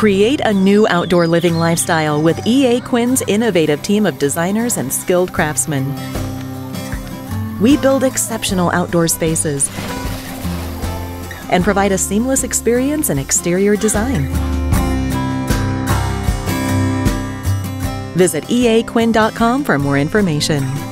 Create a new outdoor living lifestyle with EA Quinn's innovative team of designers and skilled craftsmen. We build exceptional outdoor spaces and provide a seamless experience in exterior design. Visit eaquinn.com for more information.